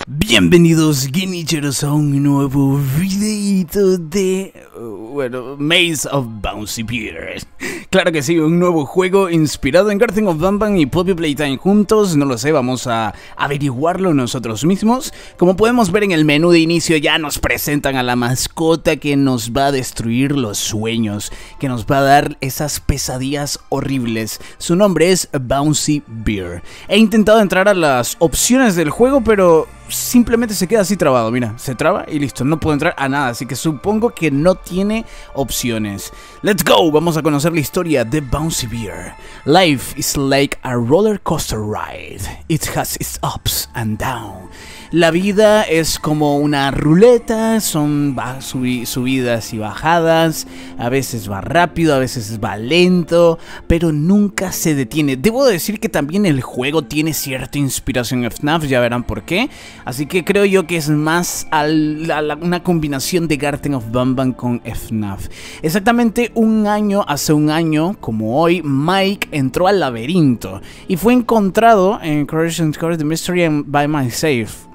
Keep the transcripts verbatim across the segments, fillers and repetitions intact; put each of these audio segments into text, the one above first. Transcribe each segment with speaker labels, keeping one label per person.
Speaker 1: Bienvenidos Genicheros a un nuevo videito de, bueno, Maze of Bouncy Bear. Claro que sí, un nuevo juego inspirado en Garten of Banban y Poppy Playtime juntos. No lo sé, vamos a averiguarlo nosotros mismos. Como podemos ver en el menú de inicio, ya nos presentan a la mascota que nos va a destruir los sueños, que nos va a dar esas pesadillas horribles. Su nombre es Bouncy Bear. He intentado entrar a las opciones del juego, pero simplemente se queda así trabado, mira, se traba y listo, no puedo entrar a nada, así que supongo que no tiene opciones. Let's go, vamos a conocer la historia de Bouncy Bear. Life is like a roller coaster ride. It has its ups and downs. La vida es como una ruleta, son subi subidas y bajadas, a veces va rápido, a veces va lento, pero nunca se detiene. Debo decir que también el juego tiene cierta inspiración en F NAF, ya verán por qué. Así que creo yo que es más al, a la, una combinación de Garten of Banban con F NAF. Exactamente un año, hace un año, como hoy, Mike entró al laberinto y fue encontrado en Correction Discover the Mystery and by Myself.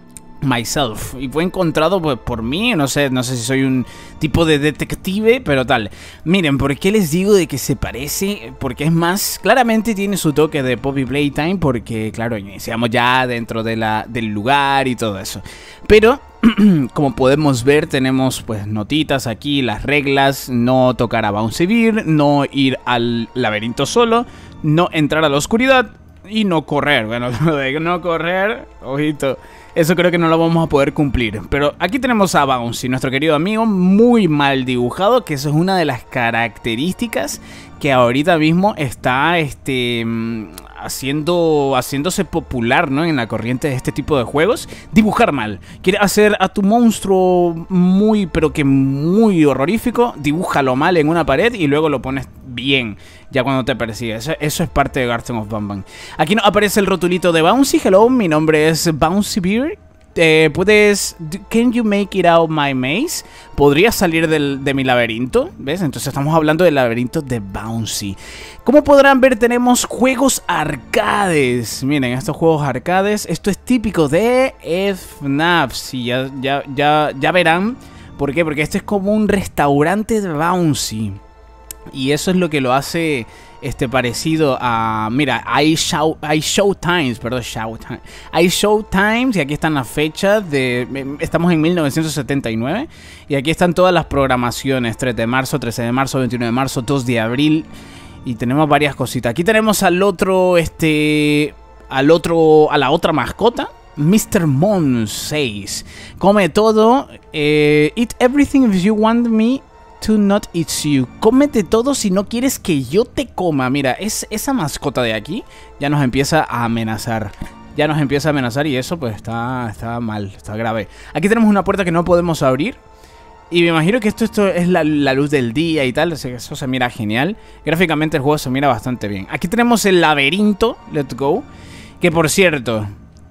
Speaker 1: Myself y fue encontrado por, por mí, no sé, no sé si soy un tipo de detective, pero tal. Miren, ¿por qué les digo de que se parece? Porque es más, claramente tiene su toque de Poppy Playtime, porque claro, iniciamos ya dentro de la, del lugar y todo eso. Pero como podemos ver, tenemos pues notitas aquí, las reglas: no tocar a Bouncy Bear, no ir al laberinto solo, no entrar a la oscuridad y no correr. Bueno, lo de no correr, ojito, eso creo que no lo vamos a poder cumplir. Pero aquí tenemos a Bouncy, nuestro querido amigo, muy mal dibujado, que eso es una de las características que ahorita mismo está este, haciendo, haciéndose popular, ¿no?, en la corriente de este tipo de juegos. Dibujar mal. Quiere hacer a tu monstruo muy, pero que muy horrorífico, dibújalo mal en una pared y luego lo pones bien ya cuando te persigue. Eso, eso es parte de Garten of Banban. Aquí nos aparece el rotulito de Bouncy. Hello, mi nombre es Bouncy Bear. Eh, puedes... Can you make it out my maze? ¿Podrías salir del, de mi laberinto? ¿Ves? Entonces estamos hablando del laberinto de Bouncy. Como podrán ver, tenemos juegos arcades. Miren, estos juegos arcades. Esto es típico de F NAF. Sí, ya, ya, ya, ya verán. ¿Por qué? Porque este es como un restaurante de Bouncy. Y eso es lo que lo hace este parecido a... Mira, hay show, hay showtimes, perdón, showtime. Hay showtimes y aquí están las fechas de... Estamos en mil novecientos setenta y nueve y aquí están todas las programaciones: tres de marzo, trece de marzo, veintiuno de marzo, dos de abril. Y tenemos varias cositas. Aquí tenemos al otro, este... Al otro... A la otra mascota, mister Mons seis. Come todo. Eh, eat everything if you want me to not eat you. Cómete todo si no quieres que yo te coma. Mira, es, esa mascota de aquí ya nos empieza a amenazar. Ya nos empieza a amenazar y eso pues está, está mal, está grave. Aquí tenemos una puerta que no podemos abrir. Y me imagino que esto, esto es la, la luz del día y tal. Eso se mira genial. Gráficamente el juego se mira bastante bien. Aquí tenemos el laberinto, let's go. Que por cierto...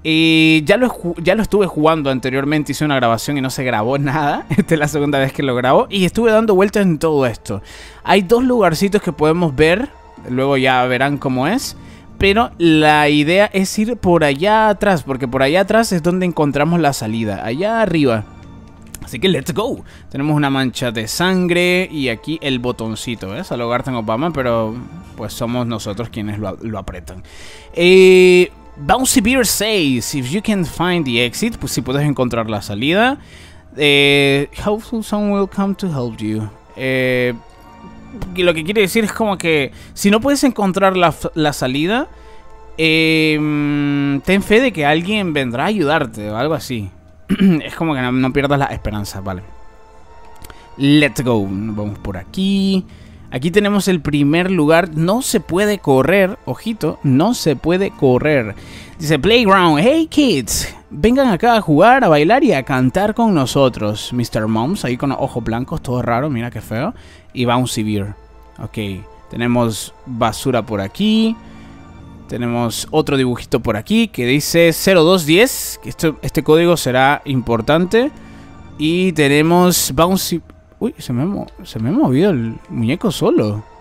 Speaker 1: Y ya lo, ya lo estuve jugando anteriormente, hice una grabación y no se grabó nada. Esta es la segunda vez que lo grabo y estuve dando vueltas en todo esto. Hay dos lugarcitos que podemos ver, luego ya verán cómo es. Pero la idea es ir por allá atrás, porque por allá atrás es donde encontramos la salida, allá arriba. Así que let's go. Tenemos una mancha de sangre y aquí el botoncito, ¿ves? A lo Garten of Banban, pero pues somos nosotros quienes lo, lo apretan. Eh... Bouncy Bear seis, if you can find the exit, pues si puedes encontrar la salida. Eh, hopefully someone will come to help you. Eh, lo que quiere decir es como que si no puedes encontrar la, la salida, eh, ten fe de que alguien vendrá a ayudarte o algo así. Es como que no, no pierdas la esperanza, vale. Let's go, vamos por aquí. Aquí tenemos el primer lugar. No se puede correr, ojito, no se puede correr. Dice Playground. Hey kids, vengan acá a jugar, a bailar y a cantar con nosotros. mister Moms, ahí con los ojos blancos, todo raro, mira qué feo. Y Bouncy Bear. Ok, tenemos basura por aquí. Tenemos otro dibujito por aquí que dice cero dos diez. Este, este código será importante. Y tenemos Bouncy... Uy, se me, se me ha movido el muñeco solo.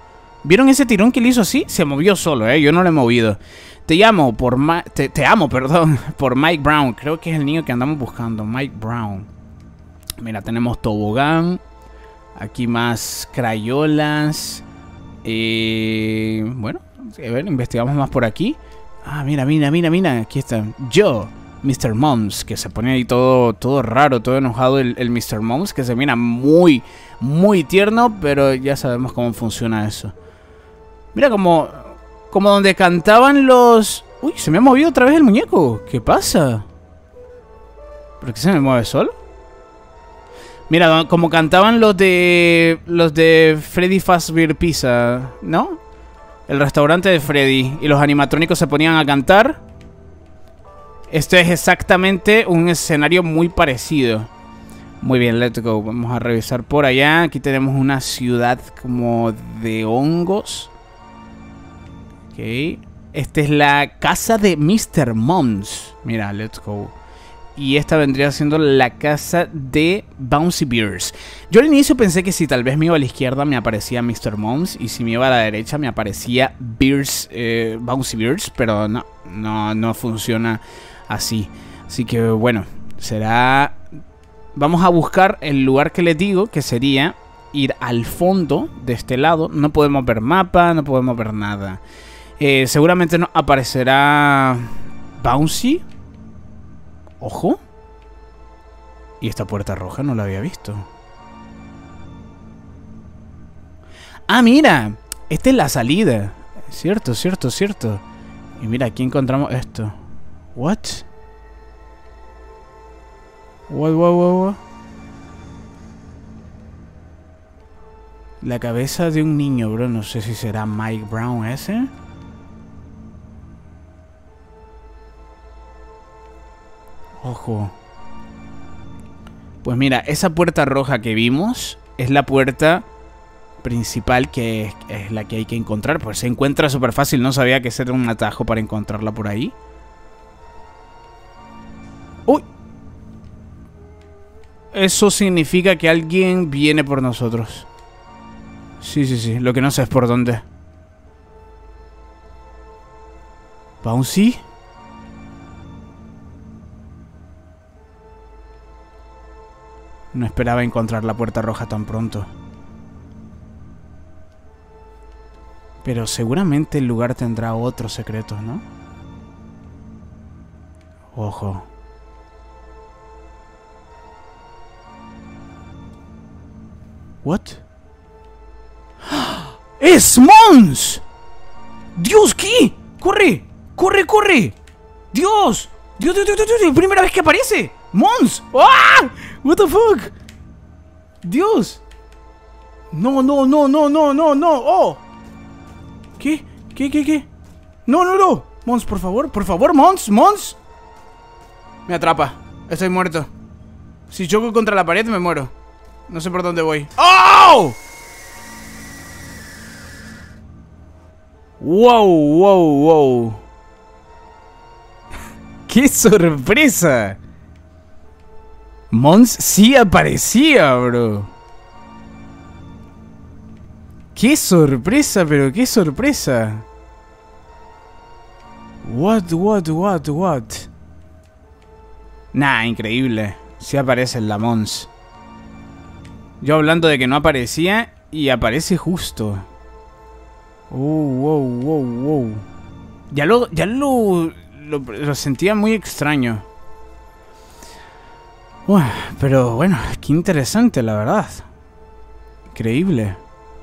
Speaker 1: ¿Vieron ese tirón que le hizo así? Se movió solo, ¿eh? Yo no lo he movido. Te llamo por... Ma te, te amo, perdón. Por Mike Brown. Creo que es el niño que andamos buscando. Mike Brown. Mira, tenemos tobogán. Aquí más crayolas. Eh, bueno, a ver, investigamos más por aquí. Ah, mira, mira, mira, mira. Aquí está. Yo, mister Moms. Que se pone ahí todo, todo raro, todo enojado el, el mister Moms. Que se mira muy, muy tierno. Pero ya sabemos cómo funciona eso. Mira como... Como donde cantaban los... Uy, se me ha movido otra vez el muñeco. ¿Qué pasa? ¿Por qué se me mueve solo? Mira, como cantaban los de... Los de Freddy Fazbear Pizza, ¿no? El restaurante de Freddy. Y los animatrónicos se ponían a cantar. Esto es exactamente un escenario muy parecido. Muy bien, let's go. Vamos a revisar por allá. Aquí tenemos una ciudad como de hongos. Ok. Esta es la casa de mister Moms. Mira, let's go. Y esta vendría siendo la casa de Bouncy Bears. Yo al inicio pensé que si tal vez me iba a la izquierda me aparecía mister Moms. Y si me iba a la derecha me aparecía Bears, eh, Bouncy Bears. Pero no, no, no funciona así. Así que bueno, será... Vamos a buscar el lugar que les digo, que sería ir al fondo de este lado. No podemos ver mapa, no podemos ver nada. Eh, seguramente nos aparecerá Bouncy. Ojo. Y esta puerta roja no la había visto. Ah, mira. Esta es la salida. Cierto, cierto, cierto. Y mira, aquí encontramos esto. What? What, what, what, what? La cabeza de un niño, bro. No sé si será Mike Brown ese. Ojo. Pues mira, esa puerta roja que vimos es la puerta principal, que es, es la que hay que encontrar. Pues se encuentra súper fácil. No sabía que ese era un atajo para encontrarla por ahí. ¡Uy! Eso significa que alguien viene por nosotros. Sí, sí, sí. Lo que no sé es por dónde. ¿Bouncy? No esperaba encontrar la puerta roja tan pronto. Pero seguramente el lugar tendrá otros secretos, ¿no? Ojo. ¿What? ¡Es Mons! ¡Dios, qué! ¡Corre! ¡Corre, corre! ¡Dios! ¡Dios, Dios, Dios, Dios! Dios! ¡Primera vez que aparece! ¡Mons! ¡Ah! What the fuck? Dios. No, no, no, no, no, no, no. Oh. ¿Qué? ¿Qué, qué, qué? No, no, no. Mons, por favor, por favor, Mons, Mons. Me atrapa. Estoy muerto. Si choco contra la pared me muero. No sé por dónde voy. ¡Oh! Wow, wow, wow. ¡Qué sorpresa! Mons sí aparecía, bro. ¡Qué sorpresa, pero qué sorpresa! What, what, what, what? Nah, increíble. Sí aparece la Mons. Yo hablando de que no aparecía y aparece justo. Oh, wow, wow, wow. Ya lo, ya lo, lo, lo sentía muy extraño. Uy, pero bueno, qué interesante, la verdad. Increíble.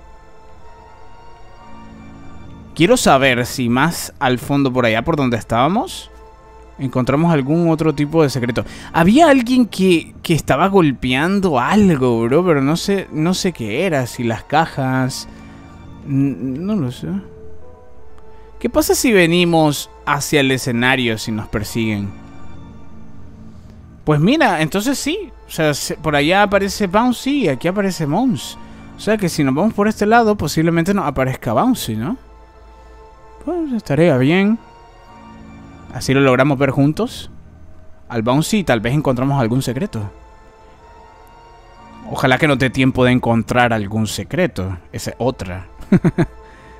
Speaker 1: Quiero saber si más al fondo por allá, por donde estábamos, encontramos algún otro tipo de secreto. Había alguien que, que estaba golpeando algo, bro, pero no sé, no sé qué era. Si las cajas... No lo sé. ¿Qué pasa si venimos hacia el escenario si nos persiguen? Pues mira, entonces sí. O sea, por allá aparece Bouncy y aquí aparece Mons. O sea que si nos vamos por este lado, posiblemente nos aparezca Bouncy, ¿no? Pues estaría bien. Así lo logramos ver juntos. Al Bouncy y tal vez encontramos algún secreto. Ojalá que no te dé tiempo de encontrar algún secreto. Esa es otra.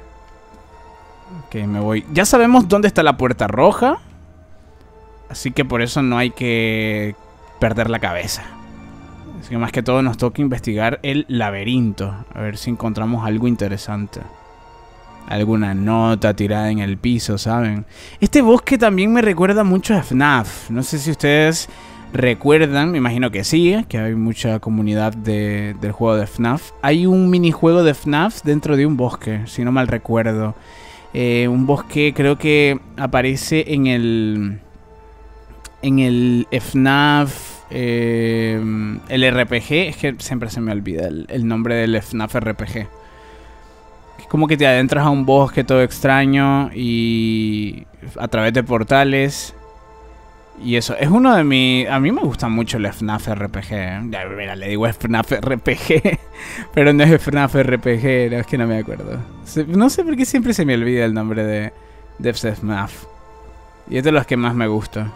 Speaker 1: Ok, me voy. Ya sabemos dónde está la puerta roja. Así que por eso no hay que perder la cabeza. Así que más que todo nos toca investigar el laberinto. A ver si encontramos algo interesante. Alguna nota tirada en el piso, ¿saben? Este bosque también me recuerda mucho a F NAF. No sé si ustedes recuerdan, me imagino que sí, que hay mucha comunidad de, del juego de F NAF. Hay un minijuego de F NAF dentro de un bosque, si no mal recuerdo. Eh, un bosque creo que aparece en el... En el F NAF... Eh, el R P G. Es que siempre se me olvida el, el nombre del F NAF R P G. Es como que te adentras a un bosque todo extraño y a través de portales. Y eso, es uno de mis... A mí me gusta mucho el F NAF R P G. ¿eh? Ya, mira, le digo F NAF R P G, pero no es F NAF R P G, no, es que no me acuerdo. No sé por qué siempre se me olvida el nombre de, de F NAF. Y es de los que más me gusta.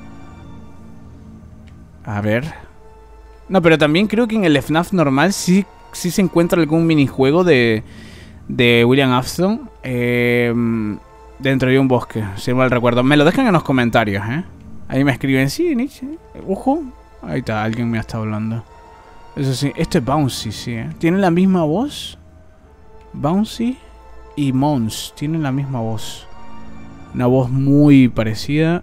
Speaker 1: A ver. No, pero también creo que en el F NAF normal sí, sí se encuentra algún minijuego de... de William Afton eh, dentro de un bosque, si mal recuerdo. Me lo dejan en los comentarios, ¿eh? Ahí me escriben, sí, Nietzsche, ojo. Ahí está, alguien me está hablando. Eso sí, esto es Bouncy, sí, ¿eh? Tienen la misma voz. Bouncy y Mons tienen la misma voz. Una voz muy parecida.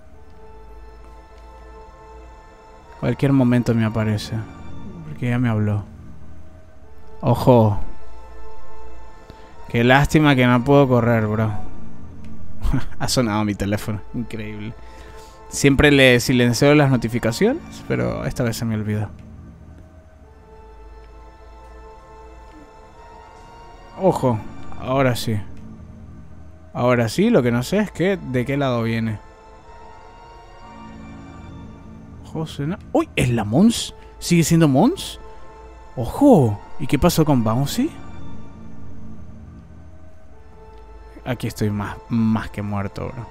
Speaker 1: Cualquier momento me aparece, porque ya me habló. Ojo. Qué lástima que no puedo correr, bro. Ha sonado mi teléfono. Increíble. Siempre le silencio las notificaciones, pero esta vez se me olvidó. Ojo. Ahora sí. Ahora sí, lo que no sé es que de qué lado viene. José, no. ¡Uy! ¿Es la Mons? ¿Sigue siendo Mons? ¡Ojo! ¿Y qué pasó con Bouncy? Aquí estoy más, más que muerto, bro.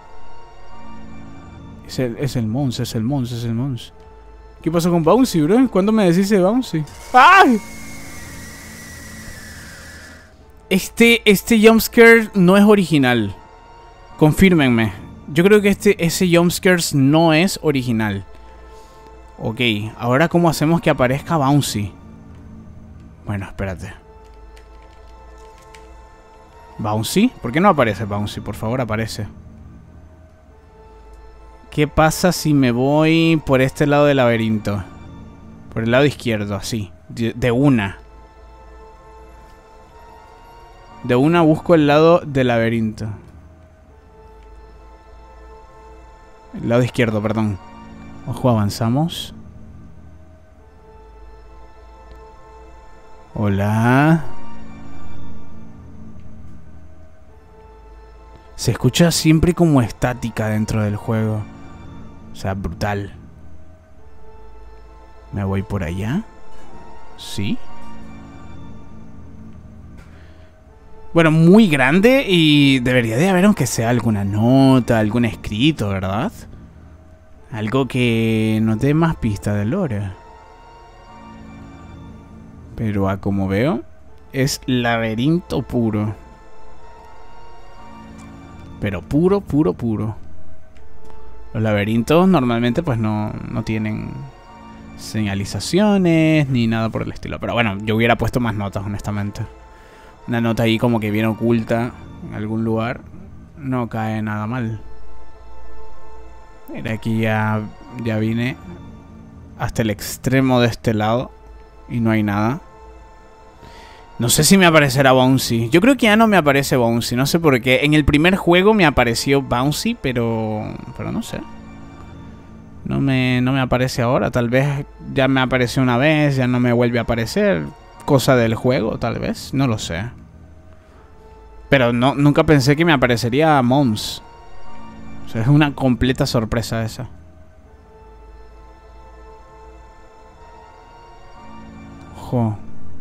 Speaker 1: Es el, es el Mons, es el Mons, es el Mons. ¿Qué pasó con Bouncy, bro? ¿Cuándo me decís de Bouncy? ¡Ay! Este, este jumpscare no es original. Confírmenme. Yo creo que este, ese jumpscare no es original. Ok, ahora ¿cómo hacemos que aparezca Bouncy? Bueno, espérate. ¿Bouncy? ¿Por qué no aparece Bouncy? Por favor, aparece. ¿Qué pasa si me voy por este lado del laberinto? Por el lado izquierdo, así. De, de una. De una busco el lado del laberinto. El lado izquierdo, perdón. Ojo, avanzamos. Hola. Se escucha siempre como estática dentro del juego. O sea, brutal. ¿Me voy por allá? ¿Sí? Bueno, muy grande y debería de haber aunque sea alguna nota, algún escrito, ¿verdad? Algo que nos dé más pista de lore. Pero a como veo, es laberinto puro. Pero puro, puro, puro. Los laberintos normalmente pues no, no tienen señalizaciones ni nada por el estilo. Pero bueno, yo hubiera puesto más notas, honestamente. Una nota ahí como que bien oculta en algún lugar no cae nada mal. Mira, aquí ya, ya vine hasta el extremo de este lado y no hay nada. No sé si me aparecerá Bouncy. Yo creo que ya no me aparece Bouncy. No sé por qué. En el primer juego me apareció Bouncy, pero... Pero no sé. No me, no me aparece ahora. Tal vez ya me apareció una vez, ya no me vuelve a aparecer. Cosa del juego, tal vez. No lo sé. Pero no, nunca pensé que me aparecería Mons. O sea, es una completa sorpresa esa. Ojo.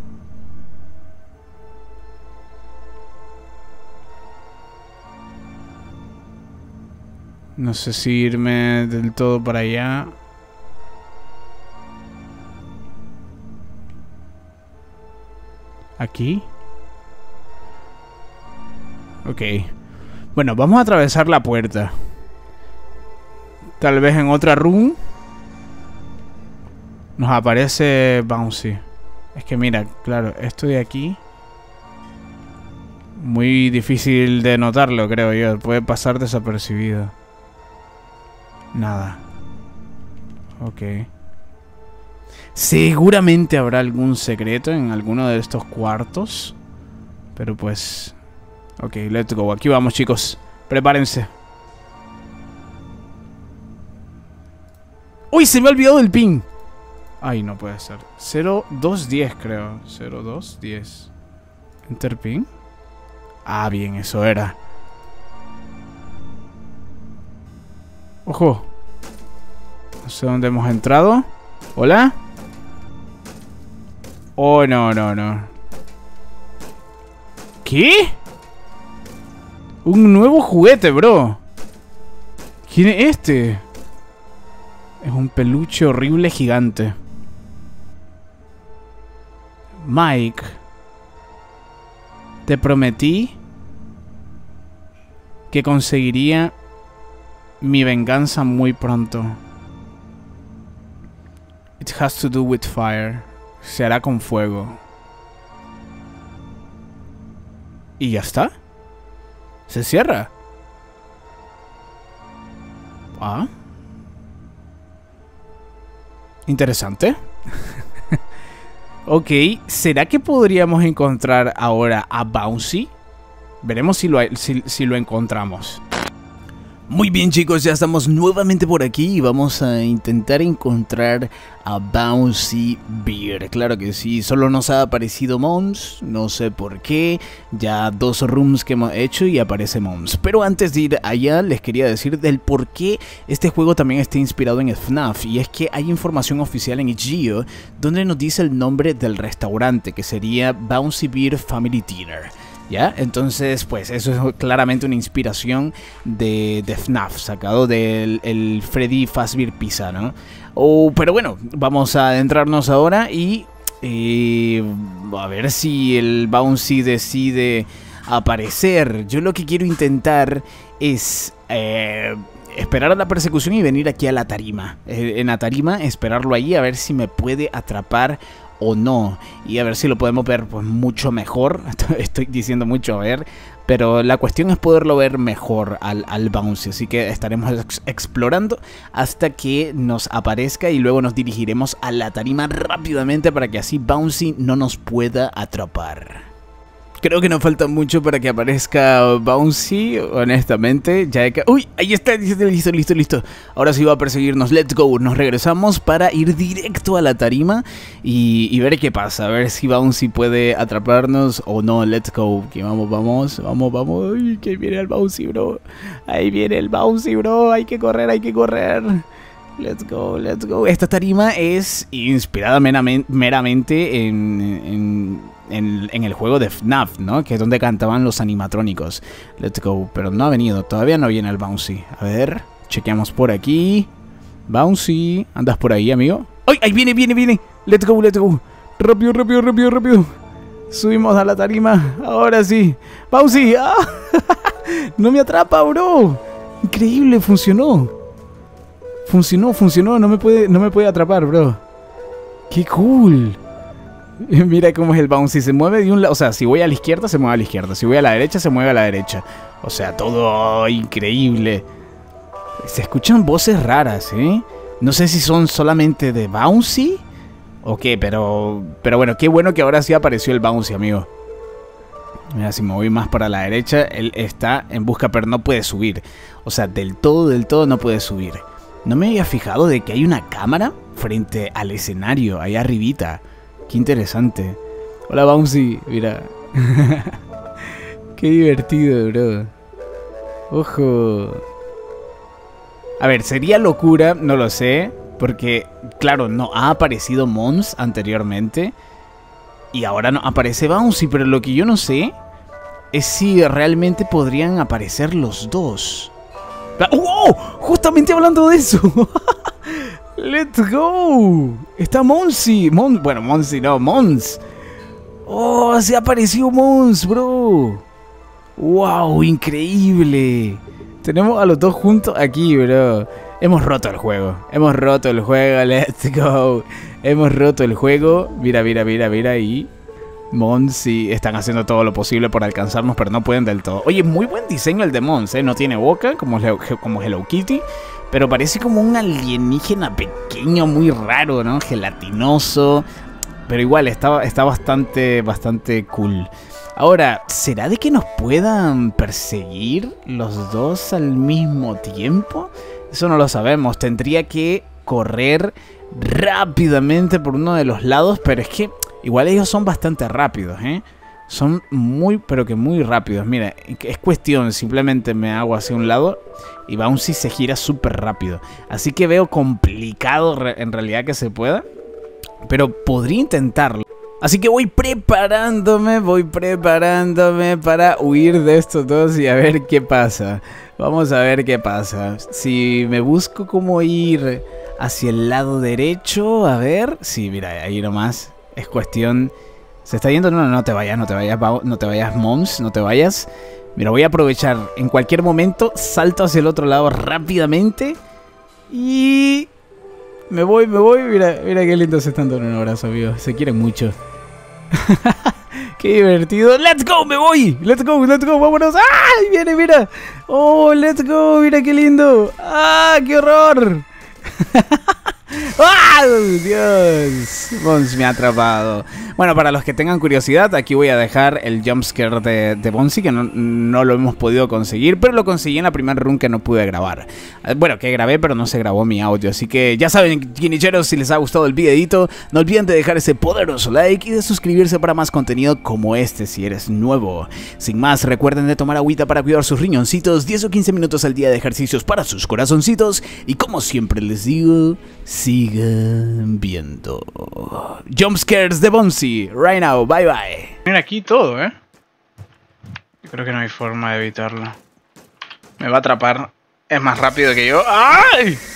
Speaker 1: No sé si irme del todo para allá. ¿Aquí? Ok. Bueno, vamos a atravesar la puerta. Tal vez en otra room nos aparece Bouncy. Es que mira, claro, esto de aquí... Muy difícil de notarlo, creo yo. Puede pasar desapercibido. Nada. Ok. Seguramente habrá algún secreto en alguno de estos cuartos. Pero pues... Ok, let's go. Aquí vamos, chicos. Prepárense. ¡Uy! Se me ha olvidado el pin. Ay, no puede ser. cero dos diez, creo. cero dos diez. Enter pin. Ah, bien, eso era. Ojo. No sé dónde hemos entrado. ¿Hola? Oh, no, no, no. ¿Qué? Un nuevo juguete, bro. ¿Quién es este? Es un peluche horrible gigante. Mike, te prometí que conseguiría mi venganza muy pronto. It has to do with fire. Se hará con fuego. ¿Y ya está? ¿Se cierra? Ah. Interesante. Ok, ¿será que podríamos encontrar ahora a Bouncy? Veremos si lo, si, si lo encontramos. Muy bien, chicos, ya estamos nuevamente por aquí y vamos a intentar encontrar a Bouncy Bear. Claro que sí, solo nos ha aparecido Mons, no sé por qué. Ya dos rooms que hemos hecho y aparece Mons. Pero antes de ir allá, les quería decir del por qué este juego también está inspirado en F NAF. Y es que hay información oficial en itch punto i o donde nos dice el nombre del restaurante, que sería Bouncy Bear Family Dinner. ¿Ya? Entonces, pues eso es claramente una inspiración de, de F NAF, sacado del el Freddy Fazbear Pizza, ¿no? Oh, pero bueno, vamos a adentrarnos ahora y eh, a ver si el Bouncy decide aparecer. Yo lo que quiero intentar es eh, esperar a la persecución y venir aquí a la tarima. Eh, en la tarima, esperarlo ahí a ver si me puede atrapar o no, y a ver si lo podemos ver pues mucho mejor. Estoy diciendo mucho a ver, pero la cuestión es poderlo ver mejor al, al Bouncy, así que estaremos ex explorando hasta que nos aparezca y luego nos dirigiremos a la tarima rápidamente para que así Bouncy no nos pueda atrapar. Creo que nos falta mucho para que aparezca Bouncy, honestamente. Ya he... ¡Uy! Ahí está, listo, listo, listo, listo. Ahora sí va a perseguirnos. Let's go. Nos regresamos para ir directo a la tarima y, y ver qué pasa. A ver si Bouncy puede atraparnos o no. Let's go. Que vamos, vamos, vamos, vamos. ¡Uy! Que viene el Bouncy, bro. Ahí viene el Bouncy, bro. Hay que correr, hay que correr. Let's go, let's go. Esta tarima es inspirada meramente en... en En, en el juego de F NAF, ¿no? Que es donde cantaban los animatrónicos. Let's go. Pero no ha venido. Todavía no viene el Bouncy. A ver. Chequeamos por aquí. Bouncy. ¿Andas por ahí, amigo? ¡Ay! ¡Ahí viene, viene, viene! Let's go, let's go. Rápido, rápido, rápido, rápido. Subimos a la tarima. Ahora sí. Bouncy. ¡Ah! No me atrapa, bro. Increíble. Funcionó. Funcionó, funcionó. No me puede, no me puede atrapar, bro. ¡Qué cool! Mira cómo es el Bouncy, se mueve de un lado, o sea, si voy a la izquierda se mueve a la izquierda, si voy a la derecha se mueve a la derecha. O sea, todo increíble. Se escuchan voces raras, ¿eh? No sé si son solamente de Bouncy o qué, pero pero bueno, qué bueno que ahora sí apareció el Bouncy, amigo. Mira, si me voy más para la derecha, él está en busca, pero no puede subir. O sea, del todo, del todo no puede subir. No me había fijado de que hay una cámara frente al escenario, ahí arribita. Qué interesante. Hola, Bouncy. Mira. Qué divertido, bro. Ojo. A ver, sería locura, no lo sé. Porque, claro, no ha aparecido Mons anteriormente. Y ahora no aparece Bouncy. Pero lo que yo no sé es si realmente podrían aparecer los dos. ¡Oh! Justamente hablando de eso. ¡Let's go! Está Monsi. Mon bueno, Monsi no, Mons. ¡Oh! Se apareció Mons, bro. ¡Wow! ¡Increíble! Tenemos a los dos juntos aquí, bro. Hemos roto el juego. Hemos roto el juego. Let's go. Hemos roto el juego. Mira, mira, mira, mira. Y Mons sí están haciendo todo lo posible por alcanzarnos, pero no pueden del todo. Oye, muy buen diseño el de Mons, ¿eh? No tiene boca, como, como Hello Kitty, pero parece como un alienígena pequeño, muy raro, ¿no? Gelatinoso. Pero igual, está, está bastante, bastante cool. Ahora, ¿será de que nos puedan perseguir los dos al mismo tiempo? Eso no lo sabemos. Tendría que correr rápidamente por uno de los lados, pero es que igual ellos son bastante rápidos, ¿eh? Son muy, pero que muy rápidos. Mira, es cuestión, simplemente me hago hacia un lado y Bouncy se gira súper rápido. Así que veo complicado en realidad que se pueda, pero podría intentarlo. Así que voy preparándome, voy preparándome para huir de estos dos y a ver qué pasa. Vamos a ver qué pasa. Si me busco cómo ir hacia el lado derecho, a ver. Sí, mira, ahí nomás. Es cuestión... ¿Se está yendo? No, no, no te vayas, no te vayas, no te vayas, Mons, no te vayas. Mira, voy a aprovechar. En cualquier momento salto hacia el otro lado rápidamente. Y... Me voy, me voy. Mira, mira qué lindo se están dando un abrazo, amigos. Se quieren mucho. Qué divertido. Let's go, me voy. Let's go, let's go, vámonos. ¡Ay! Viene, mira. Oh, let's go, mira qué lindo. ¡Ah, qué horror! ¡Ah! Dios, Mons me ha atrapado. Bueno, para los que tengan curiosidad, aquí voy a dejar el jumpscare de, de Bouncy, que no, no lo hemos podido conseguir, pero lo conseguí en la primera run que no pude grabar. Bueno, que grabé, pero no se grabó mi audio. Así que ya saben, guinicheros, si les ha gustado el videito, no olviden de dejar ese poderoso like y de suscribirse para más contenido como este si eres nuevo. Sin más, recuerden de tomar agüita para cuidar sus riñoncitos, diez o quince minutos al día de ejercicios para sus corazoncitos, y como siempre les digo, sigan viendo jumpscares de Bouncy. Right now, bye bye.
Speaker 2: Mira aquí todo, ¿eh? Yo creo que no hay forma de evitarlo. Me va a atrapar. Es más rápido que yo. ¡Ay!